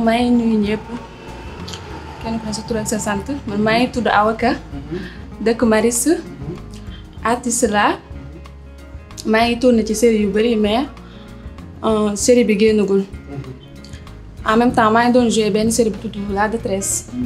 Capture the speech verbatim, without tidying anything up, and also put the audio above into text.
maa ngi nuyu ñëpp kenn ku ne sa tur ak sa sant man maa ngi tudd Awa Ka dëkk Maris artiste la maa ngi tourné ci série yu bari mais série bi génnagul en même temps maa ngi doon joué benn série bu tudd La Détresse.